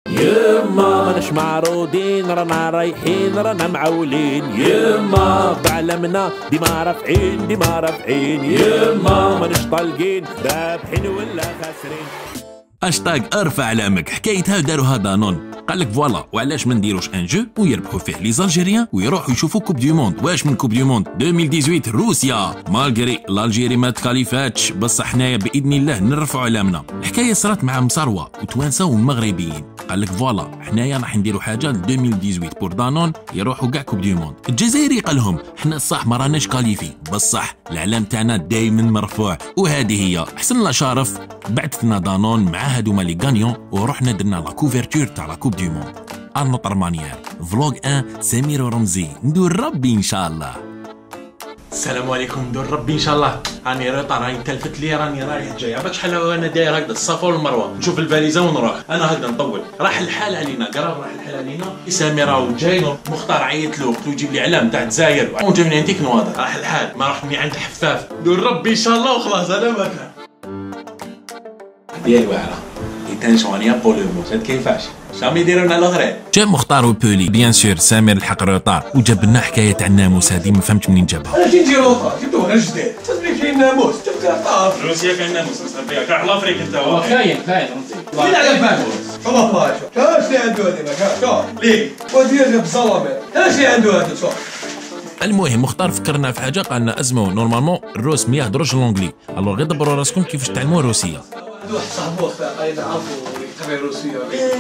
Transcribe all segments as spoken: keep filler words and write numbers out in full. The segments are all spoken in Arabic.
يما ماناش معروضين، رانا رايحين رانا معولين. يما بعلمنا ديما رافعين ديما رافعين. يما ماناش طالقين رابحين ولا خاسرين. اشتاق ارفع علامك حكايتها داروها دانون، قال لك فوالا وعلاش ما نديروش ان جو ويربحوا فيه لي زالجيريان ويروحوا يشوفوا كوب دي موند. واش من كوب دي موند ألفين وثمانية عشر روسيا مالغري الجيري ما تكاليفاتش، بصح حنايا باذن الله نرفعوا علامنا. الحكايه صارت مع مصروه وتوانسه والمغربيين، قال لك فوالا حنايا راح نديروا حاجه ألفين وثمانية عشر بور دانون يروحوا كاع كوب دي موند. الجزائري قال لهم حنا صح ما راناش كاليفي، بصح العلام تاعنا دائما مرفوع، وهذه هي احسن لا شرف. بعثنا دانون مع هادوما لي غانيون ورحنا درنا لا كوفرتور تاع لا كوب دي موند. انوطر مانيير فلوغ واحد سمير ورمزي ندور ربي ان شاء الله. السلام عليكم، ندور ربي ان شاء الله. راني ريطا راني تلفت لي راني رايح جاي، عباك شحال وانا داير هكذا الصفا والمروه، نشوف الفاليزه ونروح. انا هكذا نطول، راح الحال علينا قراب، راح الحال علينا. سميره وجاي مختار عيط له قلت له جيب لي علام تاع الجزائر وجابني عندك نواضر. راح الحال ما رحتني عند حفاف، ندور ربي ان شاء الله وخلاص. انا ما كان ديال واعره يتنشونيا بولومو هاد كيفاش شامي يديرونا الاخرين. جا مختار وبولي بيان سور سامر الحق روطار وجاب لنا حكايه تاع الناموس هذه ما فهمتش منين جابها. انا جيت نجي روطار جبتو هنا جديد تسمي فيه الناموس جبت طاف روسيا كاين ناموس فيها كاع لافريك انت هو خاين خاين رمزي وين على الناموس شوف الله شوف اش اللي عنده هذه ما شوف ليك ودير بالظلامه اش اللي عنده هذا شوف. المهم مختار فكرنا في حاجه، قالنا ازمه نورمالمون الروس ما يهضروش لونجلي، الوغ غير دبروا راسكم كيفاش تعلموا الروسيه. واحد صاحبو قايل عرفوا يقرا روسيه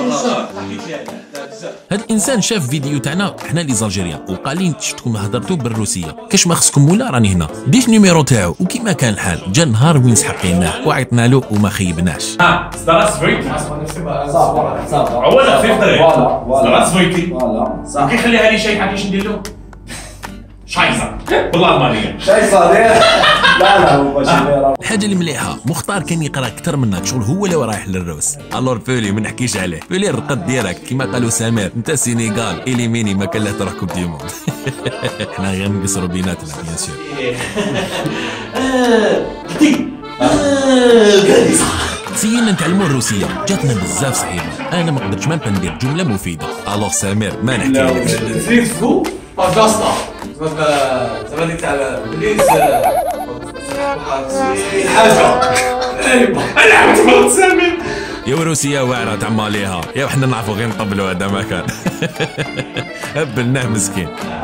هاد الانسان شاف فيديو تاعنا حنا لي زالجيريان وقال لي شفتكم هضرتوا بالروسيه، كاش ما خصكم مولا راني هنا. ديت نيميرو تاعو وكيما كان الحال جا نهار وين سحقيناه وعيطنا له وما خيبناش. ها здравствуйте صافا صافا اولا في الطريق здравствуйте صافا كيخليها لي شي حاجه اش ندير له شايصه بالالمانيه شايصه لا لا هو ماشي. الحاجه اللي مليحه مختار كان يقرا اكثر منا، شغل هو اللي رايح للروس. الور بولي ما نحكيش عليه، بولي الرقد ديالك كيما قالوا سمير انت السينيغال اليميني ما كان لا تروح كوب دي موند. حنا غير نقصروا بيناتنا بيان سور. سينا نتعلموا الروسيه جاتنا بزاف صعيبه، انا ما قدرتش ما ندير جمله مفيده. الور سمير ما نحكي لك زريفو باجاستا زعما ديك تاع البليز حاجه ايوا انا عرفت سامي يا روسيا واعره تعمى عليها، يا وحنا نعرفوا غير نطبلوا هذا ما كان. هبلناه مسكين.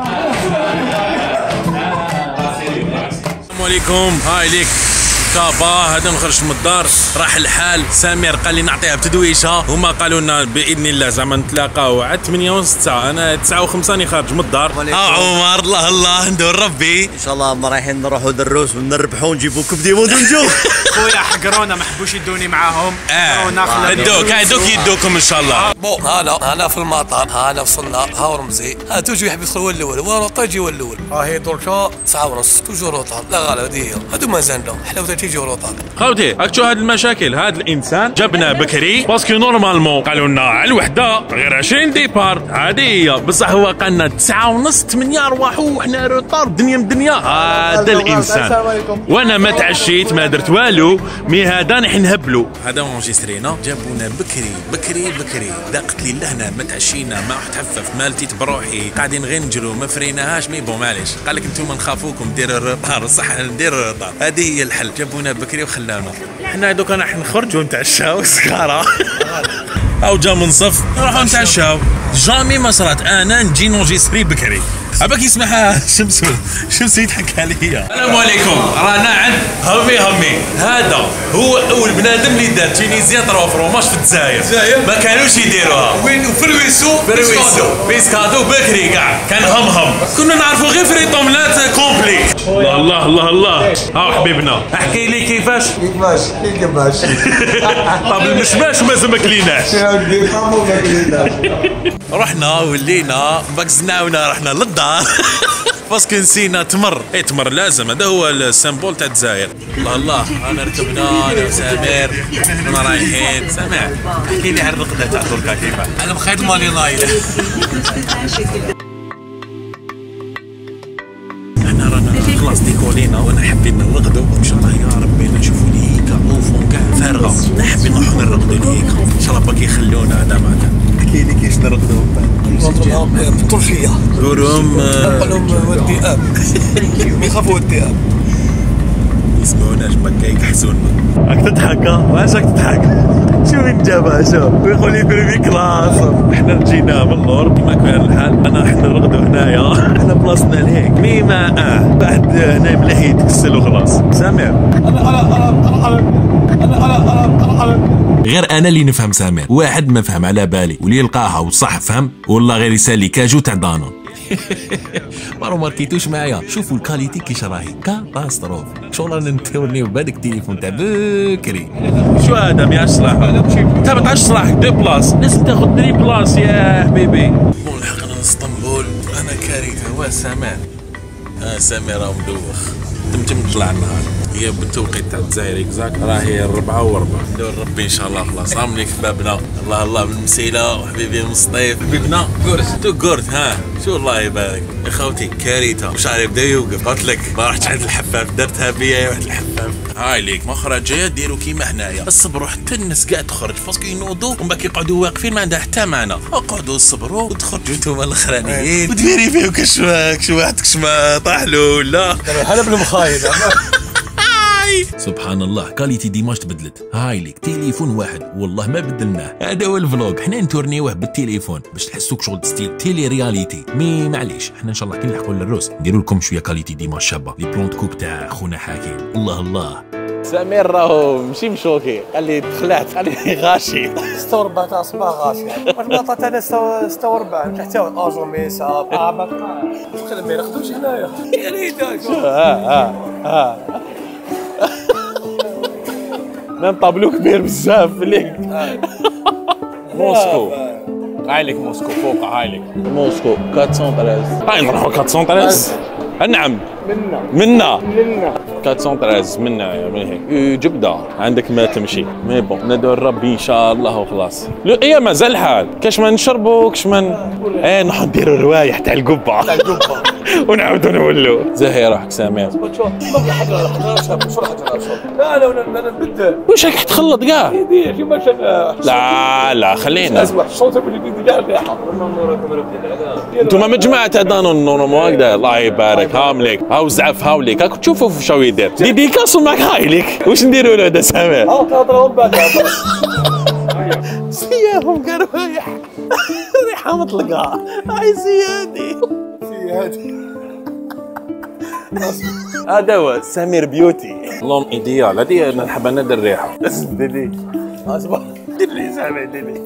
السلام عليكم، هاي ليك كابا هذا نخرج من الدار راح الحال. سمير قال لي نعطيها بتدويشه، هما قالوا لنا باذن الله زعما نتلاقاو على ثمانية ونص، انا تسعة وخمسة راني خارج من الدار. ها عمر الله الله ندور ربي ان شاء الله ما رايحين نروحوا دروس ونربحوا ونجيبوا كوب دي موند ونجو. خويا حقرونا ما حبوش يدوني معاهم. اه هدوك هدوك يدوكم ان شاء الله. بون هلا هلا في المطار، هلا وصلنا، ها رمزي، ها توجو يحب يدخل هو الاول، هو طيجي هو الاول، ها هي دركا تسعة ونص توجو روطار، لا غالب هذه هي، هادو مازال لهم حلاوه تيجي روطار. خوتي راك تشوف هاد المشاكل، هاد الانسان جبنا بكري باسكو نورمالمون قالوا لنا على الوحده غير عشرين ديبار عاديه، بصح هو قالنا تسعة ونص ثمانية ارواحوا وحنا روطار الدنيا من الدنيا. هذا الانسان وانا ما تعشيت ما درت والو، مي هذا نحن نهبلو. هذا اونجسترينا جابونا بكري بكري بكري، ضاقت لي لهنا ما تعشينا ما تحفف ما لتيت بروحي، قاعدين غير نجرو ما فريناهاش. مي بون معليش قال لك انتم نخافوكم ديروا الروطار، صح نديروا الروطار، هذه هي الحل. جابونا بكري وخلاونا حنا دوكا راح نخرجوا نتعشاو سكاره او جا منصف نروحوا نتعشاو. جامي ما صرات انا نجي نونجستري بكري. عباك يسمعها شمسو شمسو يضحك عليا. السلام عليكم، رانا عند همي همي، هذا هو اول بنادم اللي دار تونيزيا طروا فروماج في الجزائر، ما كانوش يديروها. وين فرويسو فرويسو بيسكادو بكري كاع كان هم هم، كنا نعرفوا غير فريطوملات كومبلي. الله الله الله الله. ها حبيبنا احكي لي كيفاش كيفاش كيفاش طب المشماش مازال ما كليناش. رحنا ولينا بقزناونا رحنا للدار باسكو نسينا تمر. اي تمر لازم، هذا هو السيمبول تاع الجزائر. الله الله انا ركبنا انا وسمير كنا رايحين. سامع احكي لي على الرقده تاع دركا كيفاش. انا بخيت مالي نايل. احنا رانا خلاص ديكولينا وانا حابين نرقدوا ان شاء الله يا ربي نشوفوا لي هيك اوفون كاع فارغه، حابين نروحوا نرقدوا لي هيك ان شاء الله باقي يخلونا. هذا ما كان احكي لي كيفاش نرقدوا في تركيا قول لهم قال لهم الذئاب ما يخافوا الذئاب يسمعوناش ما كيكحسونا. راك تضحك واش راك تضحك؟ شوف وين جابها شوف ويقول لي بريمي كلاس. حنا جينا من اللور كيما كان الحال انا حنا نرقدوا هنايا حنا بلاصتنا لهيك ميما اه بعد هنا مليح يتكسل وخلاص. سامر انا انا انا انا انا انا انا غير انا اللي نفهم سامر، واحد ما فهم على بالي واللي يلقاها وصح فهم والله غير يسالي كاجو تاع دانون. ما ماركيتوش معايا، شوفوا الكاليتي كيش راهي كاتاستروف. شغل رانا نتورنيو بهذاك التليفون تاع بكري. شو هذا ما صلاح؟ انت ما تعرفش صلاح دو بلاص لازم تاخذ دري بلاص يا حبيبي. بون لحقنا من اسطنبول انا كارثه. وا سامر اه سامر راه مدوخ تمتم طلع النهار. هي بالتوقيت تاع الجزائر اكزاكت راهي الربعة وربع. ندور ربي ان شاء الله خلاص عاملين في بابنا. الله الله من المسيله وحبيبي من الصطيف حبيبنا قرت تو قرت ها شو الله يبارك يا خوتي كارثه وشعري بدا يوقف. قلت لك ما رحتش عند الحفاف درتها بيا واحد الحفاف. هاي ليك مخرج جايه ديروا كيما حنايا الصبروا حتى الناس كاع تخرج باسكو ينوضوا ومن بعد كيقعدوا واقفين ما عندها حتى معنى. اقعدوا صبروا وتخرجوا انتم الاخرانيين وديري فيهم كشواك شو واحد كشما طاح له ولا هلا بالمخايل. سبحان الله كاليتي ديماج تبدلت. هاي ليك تليفون واحد والله ما بدلناه. هذا هو الفلوق حنا نتورنيوه بالتليفون باش تحسوك شغل ستيل تيلي رياليتي. مي معليش حنا ان شاء الله كي نلحقوا للروس نديروا لكم شويه كاليتي ديماج شابه. لي بلونت كوب تاع خونا حكيم الله الله. سمير راهو ماشي مشوكي قال لي تخلعت قال لي غاشي ستة وربع تاع الصباح غاشي. واش ما عطات انا ستة وربع حتى اجر ميسا اه ما تخدم ما ياخذوش هنايا يا ريتك. ها ها ها نام طابلو كبير بزاف ليك. موسكو هاي لك موسكو فوق هاي لك موسكو أربعمية وثلاثة عشر. هاي نروحوا أربعمية وثلاثة عشر. نعم منا منا منا أربعمية وثلاثة عشر منا يا من هيك جبده عندك ما تمشي. مي بون ندور ربي ان شاء الله وخلاص. لا ايه مازال الحال كاش ما نشربوا كاش ما ايه نروحوا نديروا روايح تاع القبه تاع القبه ونعاودوا نولوا. زاهي روحك سامر. لا لا لا نبدل. واش راك تخلط كاع؟ لا لا خلينا. انتوما مجموعة تاع دانون نورمال هكذا الله يبارك. هاهم ليك هاو زعف هاو ليك راكم تشوفوا شنو يدير. ديديكاسو معك هاي ليك واش نديروا له هذا سامر؟ ها تهضروا بعد سياهم كانوا رايح ريحه مطلقه. هاي سيادي سيادي هذا هو سمير بيوتي. لون ايديال هذه انا نحب ندير الريحه. دير لي اصبر دير لي سامر دير لي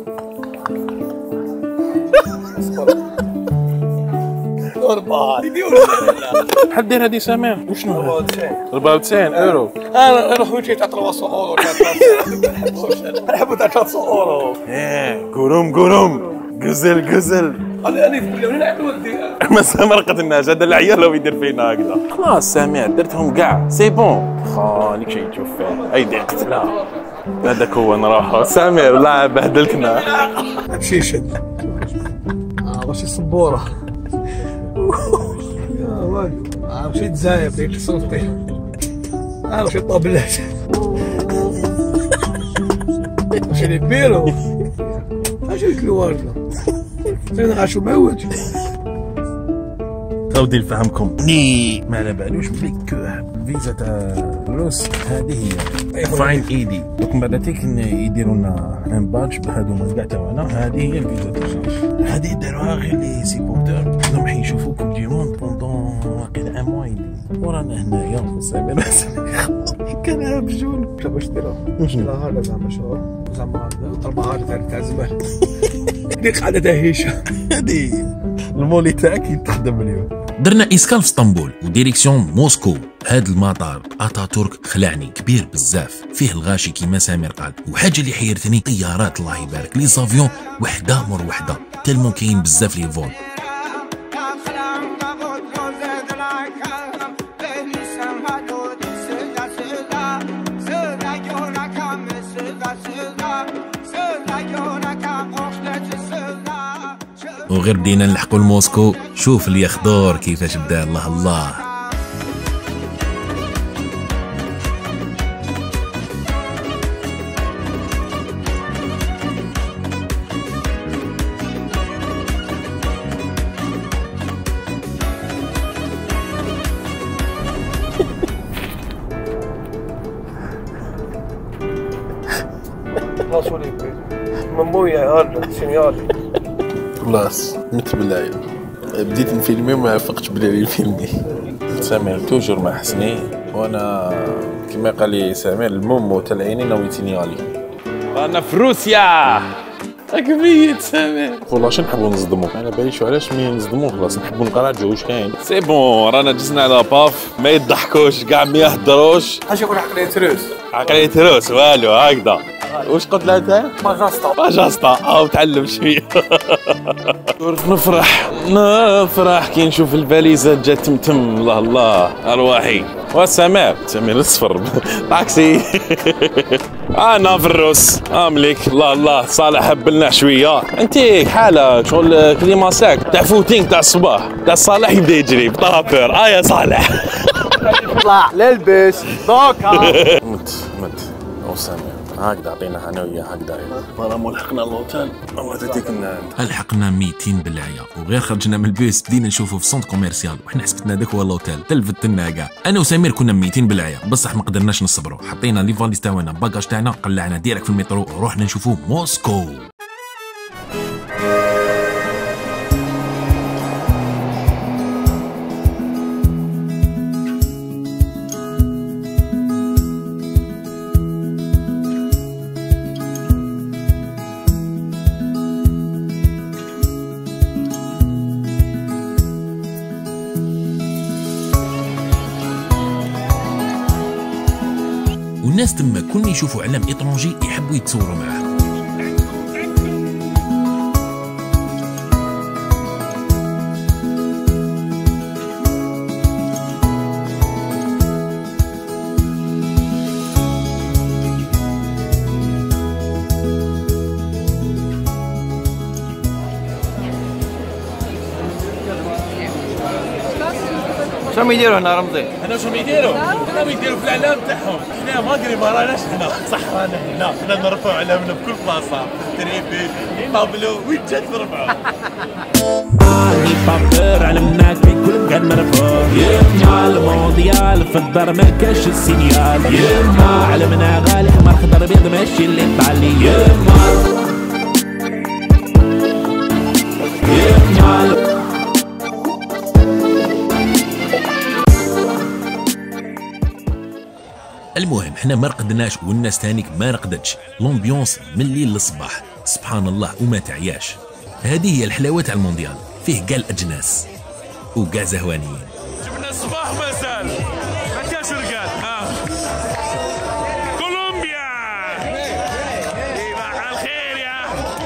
أربعة حد دير هذه سامر وشنو؟ أربعة وتسعين يورو. انا انا خويا تاع ثلاثة اورو نحبوا تاع ثلاثة اورو. ايه قروم قروم قزل قزل. انا انا في وين نعطيو ما ما رقدناش هذا العيال هو يدير فينا هكذا. خلاص سامر درتهم كاع سي بون. خاليك شي تشوف فيه اي دقت لا هذاك هو نروحو. سامر لا بهدلتنا. مشي شد اه ماشي صبوره يا ولد اه مشيت زايب ديك صوتي اه مشيت طابلات مشي بيرو اش الكلوارنا فين غاشو معود. تودي نفهمكم ني ما على بالوش بليك الفيزا تاع الروس هذه هي فاين ايدي دوك من بعد تيك يديروا لنا ان باتش بهذوما كاع تاعنا. هذه هي الفيزا تاعنا هذه داروها غير لي سيبورتور راهم حيشوفوكم دي موند بوندون واقيلا ان موان ورانا هنايا في السابع كان هابجون باش ديرها لا هذا زعما شو زعما ضربه هذا تاع زمان اللي قاعده دهيشه هذه المولي تاعك تخدم اليوم. درنا اسكال في اسطنبول وديريكسيون موسكو. هاد المطار اتاتورك خلعني كبير بزاف فيه الغاشي كيما سامر قال. وحاجه اللي حيرتني طيارات الله يبارك لي زافيون وحده مر وحده تلمو كاين بزاف لي فول. وغير بدينا نلحقوا لموسكو شوف اليخدور كيفاش بدا الله الله. مويه هرجع سينيالي. خلاص مت بالله بديت نفيلمي وما فقتش بلي نفيلمي. سامر توجور مع حسني وانا كما قال لي سامر المومو تاع العينين نويتيني علي. انا في روسيا كمية سامر. والله شنو نحبوا نصدموا؟ انا باليش علاش مي نصدموا خلاص نحبوا نقراجعوا واش كاين. سي بون رانا جلسنا على باف ما يضحكوش كاع ما يهدروش. حاجه يقول عقلية روس. عقلية روس والو هكذا. واش قلت لها انت؟ باجاستا. باجاستا او تعلم شويه. نفرح نفرح كي نشوف الفاليزه جات تمتم. الله الله ارواحي. وسماء سمير الصفر طاكسي. انا في الروس املك. الله الله صالح هبلنا شويه. انت حاله شغل كليما ساك تاع فوتينغ تاع الصباح تاع صالح يبدا يجري بطابور. اه يا صالح طلع للبس دوكا. مت مت او سامر هكذا عطينا انا وياه هكذا. مرة ملحقنا اللوتيل الله تديك لحقنا ميتين بالعيا وغير خرجنا من البيس بدينا نشوفوا في سونت كوميرسيال وحنا حسبتنا داك هو اللوتيل تلفت لنا كاع. انا وسمير كنا ميتين بالعيا بصح ما قدرناش نصبروا. حطينا لي فاليز تاعنا باكاج تاعنا قلعنا ديريكت في المترو ورحنا نشوفوا موسكو. والناس تما كل ما يشوفوا علم إترونجي يحبوا يتصوروا معاه. شنو يديروا هنا رمزي؟ هنا شنو يديروا؟ هنا يديروا في الاعلام تاعهم. حنا ماغري ما راناش هنا. صح رانا هنا. حنا نرفعوا علامنا بكل بلاصه. تريبي طابلو وين جات نرفعوا. ماني بابور علمناك في كل مكان مرفوع. يما المونديال في الدار ما كاش السينيال. يما علمنا غالي حمر خضر بيض ماشي اللي طالي. يما يما المهم حنا ما رقدناش والناس تانيك ما رقدتش. لومبيونس من الليل للصباح سبحان الله وما تعياش. هذه هي الحلاوه تاع المونديال فيه كاع الاجناس وكاع زهوانيين. جبنا الصباح مازال ما كاش رقاد. ها كولومبيا صباح الخير يا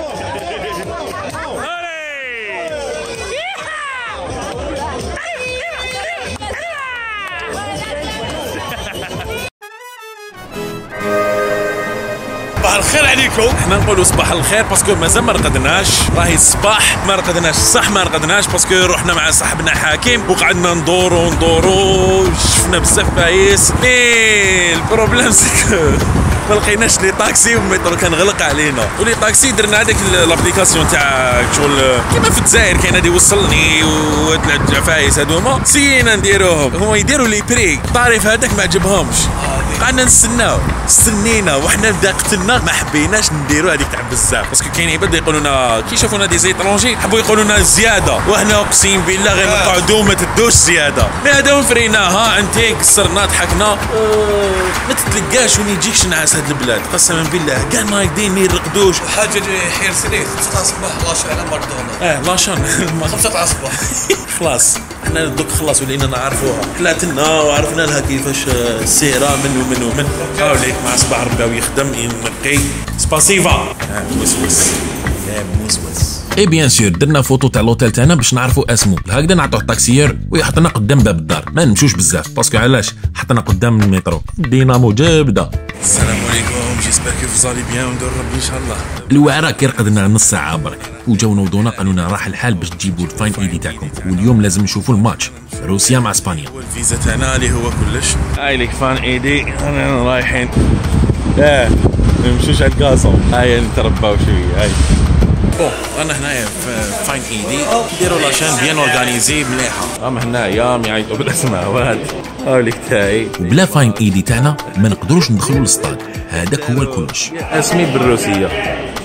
صباح الخير عليكم. احنا نقولوا صباح الخير باسكو مازال ما رقدناش. راهي الصباح ما رقدناش صح ما رقدناش باسكو رحنا مع صاحبنا حكيم وقعدنا ندورو ندورو شفنا بزاف فايس. مي البروبليم سكو ما لقيناش لي طاكسي والمترو كان غلق علينا. ولي طاكسي درنا هذيك لابليكاسيون تاع شغل كيما في الجزائر كاين هذا يوصلني وثلاث عفايس هذوما سينا نديروهم. هما يديروا لي بري الطريف هذاك ما عجبهمش. قعدنا نستناو استنينا وحنا بدا قتلنا ما حبيناش نديرو هذيك تاع بزاف باسكو كاين عباد يقولوا لنا كي يشوفونا دي زيترونجي حبوا يقولوا لنا زياده وحنا اقسم بالله غير نقعدوا ما تدوش زياده. مي هذا وفريناها انت كسرنا ضحكنا ما تتلقاش وين يجيكش نعاس هاد البلاد قسما بالله كاع نايضين ما يرقدوش. حاجه حير سريت تسعة الصباح لاشين على ماكدونالدز. اه لاشين خمسة تاع الصباح. خلاص احنا دوك خلاص ولينا نعرفوها كلاتنا وعرفنا لها كيفاش السيره من ومن ومن. هاوليك مع صباح رباو يخدم ينقي سباسيفا موسوس لا موسوس. اي بيان سور درنا فوتو تاع لوتيل تاعنا باش نعرفوا اسمه. هكذا نعطوه الطاكسيير ويحطنا قدام باب الدار ما نمشوش بزاف باسكو علاش حطنا قدام المترو دينامو جابده. السلام عليكم جيسبر كيف صالي بيان وندور ربي ان شاء الله. الوعره كي رقدنا نص ساعه برك وجاو نوضونا قالوا لنا راح الحال باش تجيبوا الفاين ايدي تاعكم واليوم لازم نشوفوا الماتش روسيا مع اسبانيا. والفيزا تاعنا اللي هو كلش هاي لك فان ايدي انا رايحين لا نمشوش على الكاسون هاي نترباو شويه. هاي بون انا هنايا في فاين ايدي يديروا لاشين بيان اورغانيزي مليحه. راهم هنايا يعيطوا بالاسماء وهاد هاوليك تاعي. وبلا فاين ايدي تاعنا ما نقدروش ندخلوا للستاد هذاك هو الكلش. اسمي بالروسيه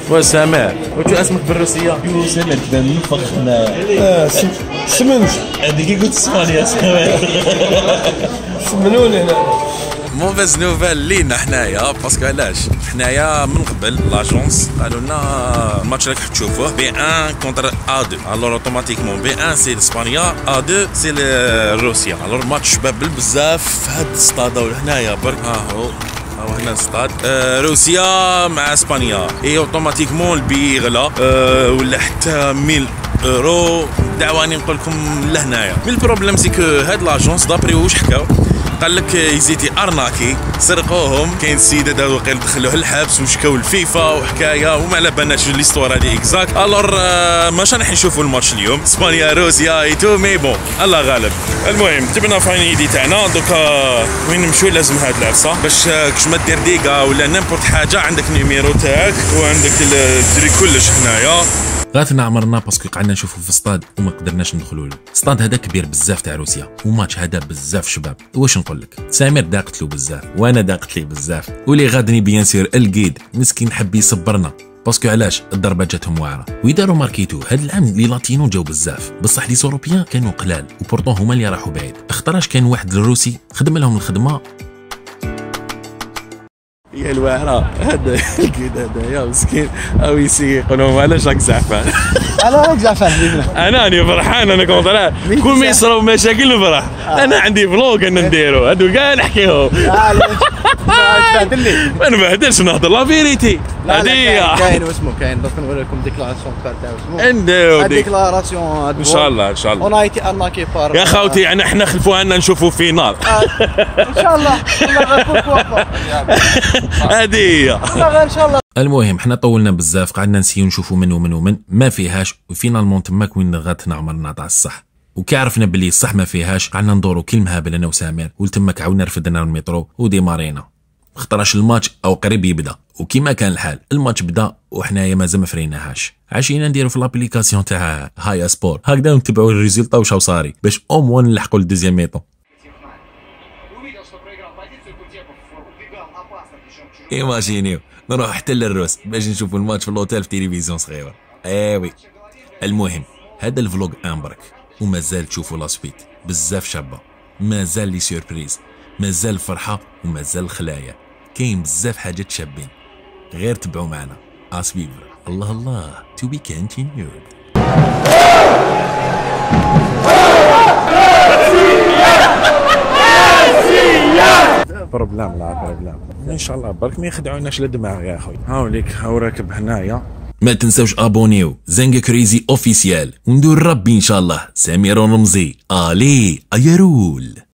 وسامع وانت اسمك بالروسيه؟ يو سامع تبان منفخ هنايا. اه سمنت هذيك قلت اسبانيا سامع سمنوني هنا. موفيز نوفيل لينا حنايا باسكو علاش حنايا من قبل لاجونس قالوا لنا الماتش راك تشوفوه بي واحد كونتر ا اثنين الور اوتوماتيكمون بي واحد سي اسبانيا ا اثنين سي روسيا. الور ماتش شباب بزاف في هاد الستاد هنايا برك ها هو ها هنا الستاد آه روسيا مع اسبانيا اي اوتوماتيكمون البي يغلى آه ولا حتى مية اورو. دعواني نقول لكم لهنايا مي البروبليم سي كو هاد لاجونس دابري واش حكاو قال لك يزيدي ارناكي سرقوهم. كاين السيده داو قال دخلوه الحبس وشكاو الفيفا وحكايه وما على بالناش ليستوار هذه اكزاكت. الور ماش راح نشوفوا الماتش اليوم اسبانيا روسيا اي تو مي بون الله غالب. المهم جبنا فاينيدي تاعنا دوكا وين نمشيو لازم هاد العفسه باش كش ما دير ديكا ولا نيمبورت حاجه عندك نيميرو تاعك وعندك تدري كلش هنايا. غاتنا عمرنا باسكو قعدنا نشوفوا في الصطاد وما قدرناش ندخلوا له. الصطاد هذا كبير بزاف تاع روسيا وماتش هذا بزاف شباب. واش نقول لك سامر داقت له بزاف وانا داقت لي بزاف ولي غادني بيان سير القيد مسكين حب يصبرنا باسكو علاش الضربه جاتهم واعره ويداروا ماركيتو. هذا العام لي لاتينو جاو بزاف بصح لي سوروبيان كانوا قلال وبورطون هما اللي راحوا بعيد. اختراش كان واحد الروسي خدم لهم الخدمه يا الواعره هذا الكيد هذا يا مسكين او يسيق لهم علاش راك زعفان؟ انا راك زعفان انا راني فرحان انا كونطرا كل ما يصراو مشاكل نفرح. انا عندي فلوق انا نديرو هادو كاع نحكيهم ما نبهدلش نهضر لا فيريتي. هذه كاين واسمو كاين دوك نقول لكم ديكلاراسيون تاع اسمو نديرو ديكلاراسيون ان شاء الله ان شاء الله. اون ايتي ارناكي بار يا خوتي يعني احنا خلفوا عنا نشوفوا فينال ان شاء الله هذه هي ان شاء الله. المهم حنا طولنا بزاف قعدنا نسيو نشوفوا من ومن ومن ما فيهاش وفينالمون تماك وين غاتنا عمرنا تاع الصح وكي عرفنا بلي الصح ما فيهاش قعدنا ندورو كي المهابل انا وسامر ولتماك عاودنا رفدنا المترو وديمارينا. اختراش الماتش او قريب يبدا وكيما كان الحال الماتش بدا وحنايا مازال ما فريناهاش. عشينا نديرو في لابليكاسيون تاع هايا سبور هكذا نتبعوا الريزلتا واش صاري باش او موان نلحقوا للدوزيام ميطون. ايماجينيو نروح حتى للروس باش نشوفوا الماتش في الاوتيل في تلفزيون صغيره. ايوي المهم هذا الفلوق امبرك ومازال تشوفوا لا سويت بزاف شابه مازال لي سيربريز مازال الفرحه ومازال الخلايا كاين بزاف حاجات شابين غير تبعوا معنا اسبيفر. الله الله تو بي كونتينيود. بروبلام لا بروبلام ان شاء الله برك ما يخدعوناش للدماغ يا اخوي. هاوليك هاو راكب هنايا. ما تنساوش ابونيو زنقة كريزي اوفيسيال وندور ربي ان شاء الله. سمير رمزي الي ايرول.